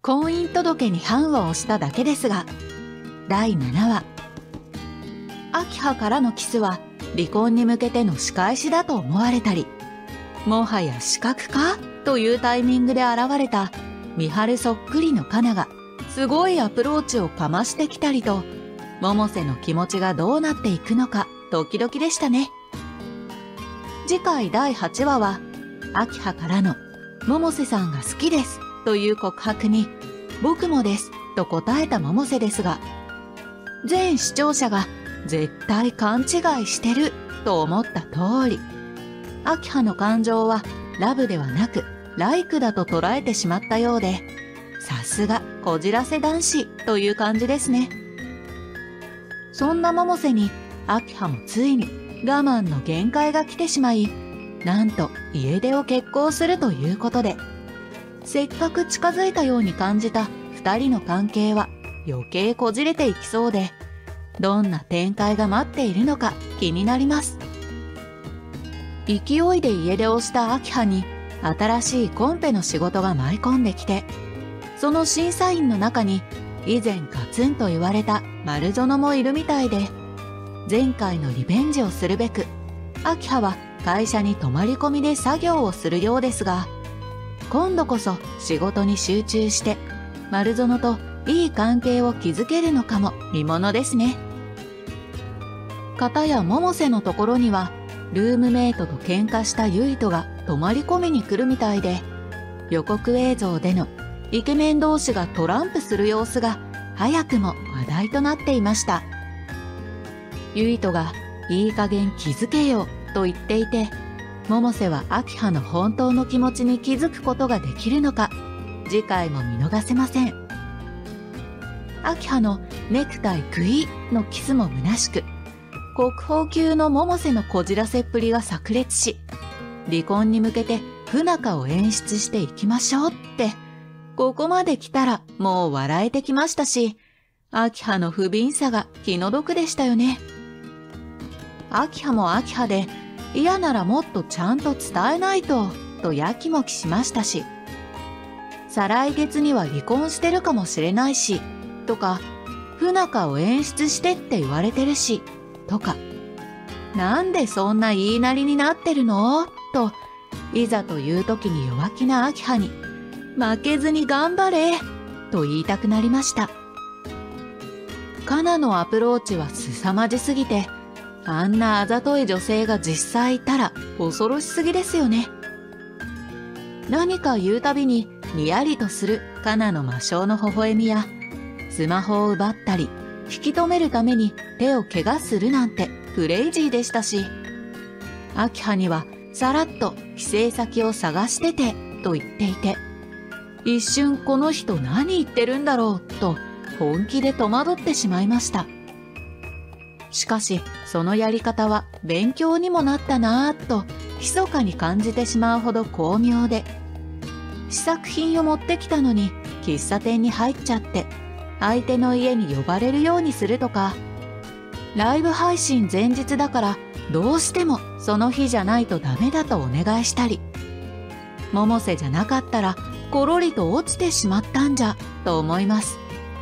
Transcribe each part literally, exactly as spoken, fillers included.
婚姻届に判を押しただけですが、だいななわ。明葉からのキスは離婚に向けての仕返しだと思われたり、もはや資格かというタイミングで現れた美晴そっくりのカナがすごいアプローチをかましてきたりと、百瀬の気持ちがどうなっていくのかドキドキでしたね。次回だいはちわは、明葉からの百瀬さんが好きですという告白に、僕もですと答えた百瀬ですが、全視聴者が絶対勘違いしてると思った通り、明葉の感情はラブではなくライクだと捉えてしまったようで、さすがこじらせ男子という感じですね。そんな百瀬に明葉もついに我慢の限界が来てしまい、なんと家出を決行するということで、せっかく近づいたように感じた二人の関係は余計こじれていきそうで、どんな展開が待っているのか気になります。勢いで家出をした明葉に新しいコンペの仕事が舞い込んできて、その審査員の中に以前ガツンと言われた丸園もいるみたいで、前回のリベンジをするべく明葉は会社に泊まり込みで作業をするようですが、今度こそ仕事に集中して丸園といい関係を築けるのかも見ものですね。片や百瀬のところにはルームメイトと喧嘩したユイトが泊まり込みに来るみたいで、予告映像でのイケメン同士がトランプする様子が早くも話題となっていました。ユイトがいい加減気づけよと言っていて、百瀬は明葉の本当の気持ちに気づくことができるのか、次回も見逃せません。明葉のネクタイグイのキスも虚しく、国宝級の百瀬のこじらせっぷりが炸裂し、離婚に向けて不仲を演出していきましょうって、ここまで来たらもう笑えてきましたし、明葉の不憫さが気の毒でしたよね。明葉も明葉で、嫌ならもっとちゃんと伝えないと、とやきもきしましたし、再来月には離婚してるかもしれないし、とか、不仲を演出してって言われてるし、とか、なんでそんな言いなりになってるのと、いざという時に弱気な明葉に、負けずに頑張れと言いたくなりました。カナのアプローチは凄まじすぎて、あんなあざとい女性が実際いたら恐ろしすぎですよね。何か言うたびににやりとするカナの魔性の微笑みや、スマホを奪ったり、引き止めるために手を怪我するなんてクレイジーでしたし、明葉にはさらっと帰省先を探しててと言っていて、一瞬この人何言ってるんだろうと本気で戸惑ってしまいました。しかしそのやり方は勉強にもなったなぁと密かに感じてしまうほど巧妙で、試作品を持ってきたのに喫茶店に入っちゃって相手の家に呼ばれるようにするとか、ライブ配信前日だからどうしてもその日じゃないとダメだとお願いしたり、百瀬じゃなかったらコロリと落ちてしまったんじゃと思います。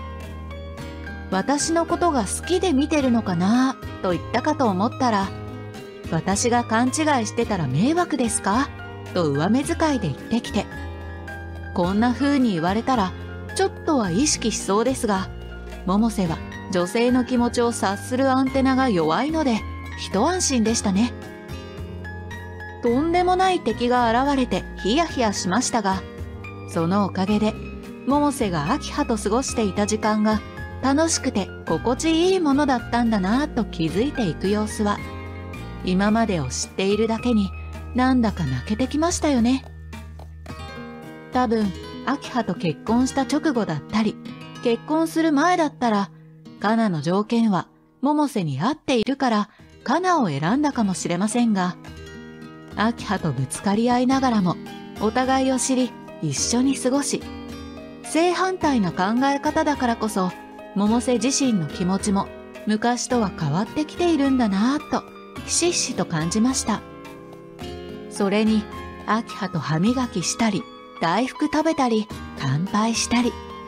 私のことが好きで見てるのかなと言ったかと思ったら、私が勘違いしてたら迷惑ですかと上目遣いで言ってきて、こんな風に言われたらちょっとは意識しそうですが、百瀬は女性の気持ちを察するアンテナが弱いので一安心でしたね。とんでもない敵が現れてヒヤヒヤしましたが、そのおかげで百瀬が明葉と過ごしていた時間が楽しくて心地いいものだったんだなぁと気づいていく様子は、今までを知っているだけになんだか泣けてきましたよね。多分明葉と結婚した直後だったり、結婚する前だったら、カナの条件は百瀬に合っているからカナを選んだかもしれませんが、明葉とぶつかり合いながらもお互いを知り一緒に過ごし、正反対な考え方だからこそ百瀬自身の気持ちも昔とは変わってきているんだなぁとひしひしと感じました。それに明葉と歯磨きしたり大福食べたり乾杯したり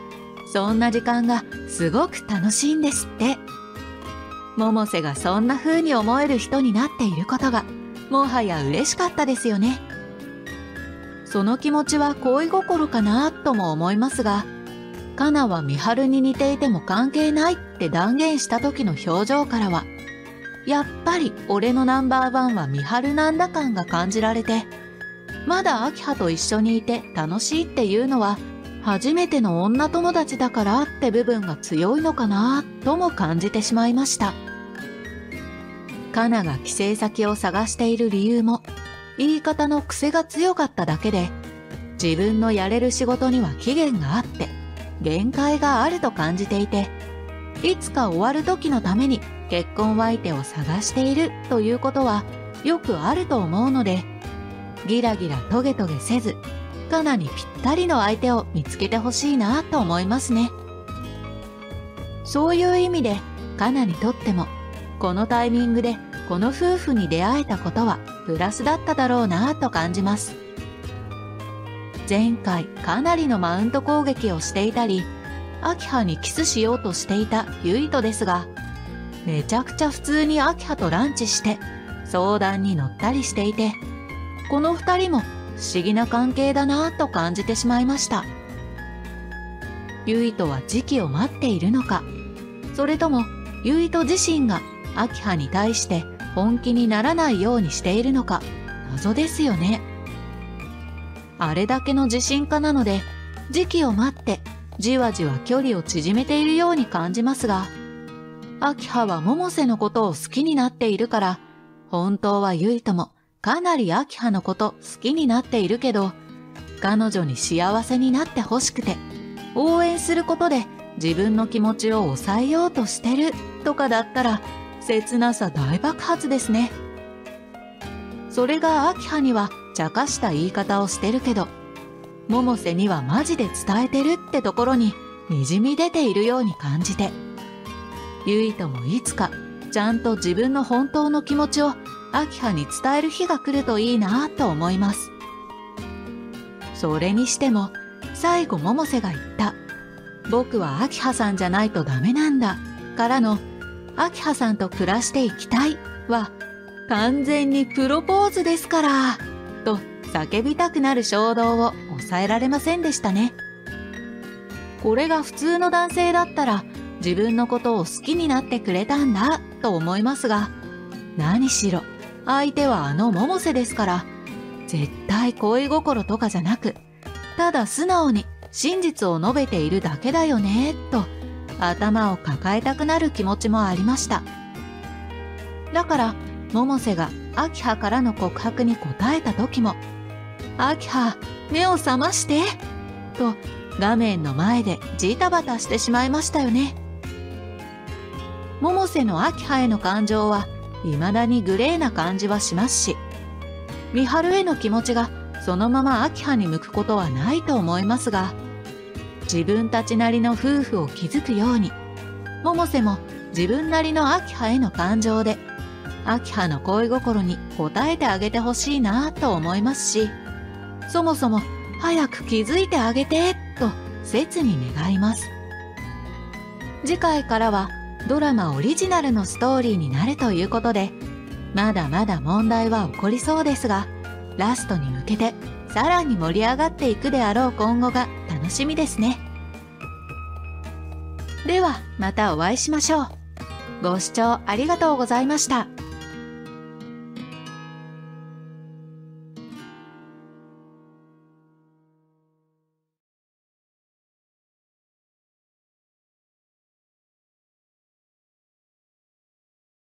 そんな時間がすごく楽しいんですって。百瀬がそんな風に思える人になっていることが、もはや嬉しかったですよね。その気持ちは恋心かなとも思いますが、カナは美晴に似ていても関係ないって断言した時の表情からは、やっぱり俺のナンバーワンは美晴なんだ感が感じられて、まだ明葉と一緒にいて楽しいっていうのは、初めての女友達だからって部分が強いのかなとも感じてしまいました。カナが帰省先を探している理由も、言い方の癖が強かっただけで、自分のやれる仕事には期限があって、限界があると感じていて、いつか終わる時のために結婚相手を探しているということはよくあると思うので、ギラギラトゲトゲせず、カナにぴったりの相手を見つけてほしいなと思いますね。そういう意味で、カナにとっても、このタイミングでこの夫婦に出会えたことはプラスだっただろうなと感じます。前回かなりのマウント攻撃をしていたり、明葉にキスしようとしていたユイトですが、めちゃくちゃ普通に明葉とランチして相談に乗ったりしていて、この二人も不思議な関係だなぁと感じてしまいました。ユイトは時期を待っているのか、それともユイト自身が明葉に対して本気にならないようにしているのか、謎ですよね。あれだけの自信家なので、時期を待ってじわじわ距離を縮めているように感じますが、明葉は百瀬のことを好きになっているから、本当はユイトもかなり明葉のこと好きになっているけど、彼女に幸せになってほしくて、応援することで自分の気持ちを抑えようとしてるとかだったら、切なさ大爆発ですね。それが明葉には茶化した言い方をしてるけど、百瀬にはマジで伝えてるってところに滲み出ているように感じて、ユイトもいつかちゃんと自分の本当の気持ちを明葉に伝える日が来るといいなぁと思います。それにしても最後百瀬が言った僕は明葉さんじゃないとダメなんだからの明葉さんと暮らしていきたいは完全にプロポーズですからと叫びたくなる衝動を抑えられませんでしたね。これが普通の男性だったら自分のことを好きになってくれたんだと思いますが、何しろ相手はあの百瀬ですから、絶対恋心とかじゃなく、ただ素直に真実を述べているだけだよねと頭を抱えたくなる気持ちもありました。だから百瀬が明葉からの告白に答えた時も、明葉目を覚ましてと画面の前でジタバタしてしまいましたよね。百瀬の明葉への感情は未だにグレーな感じはしますし、美晴への気持ちがそのまま明葉に向くことはないと思いますが、自分たちなりの夫婦を築くように、百瀬も自分なりの明葉への感情で、明葉の恋心に応えてあげてほしいなと思いますし、そもそも早く気づいてあげてと切に願います。次回からはドラマオリジナルのストーリーになるということで、まだまだ問題は起こりそうですが、ラストに向けてさらに盛り上がっていくであろう今後が楽しみですね。ではまたお会いしましょう。ご視聴ありがとうございました。